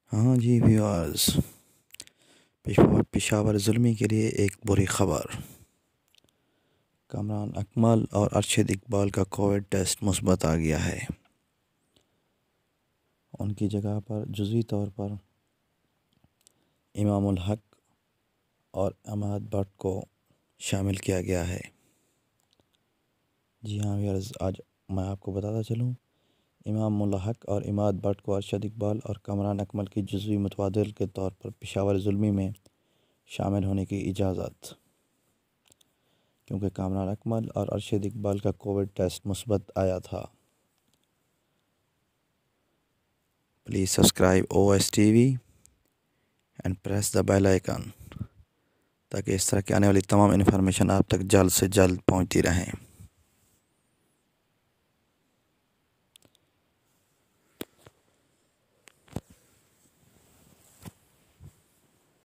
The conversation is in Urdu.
ہاں جی ویورز، پشاور زلمی کے لیے ایک بری خبر۔ کامران اکمل اور ارشد اقبال کا کووڈ ٹیسٹ مثبت آ گیا ہے۔ ان کی جگہ پر جزوی طور پر امام الحق اور عماد بٹ کو شامل کیا گیا ہے۔ جی ہاں ویورز، آج میں آپ کو بتاتا چلوں، امام الحق اور عماد بٹ کو ارشد اقبال اور کامران اکمل کی جزوی متبادل کے طور پر پشاور زلمی میں شامل ہونے کی اجازت، کیونکہ کامران اکمل اور ارشد اقبال کا کووڈ ٹیسٹ مثبت آیا تھا۔ Please subscribe OS TV and press the bell icon, تاکہ اس طرح کی آنے والی تمام انفارمیشن آپ تک جلد سے جلد پہنچتی رہیں۔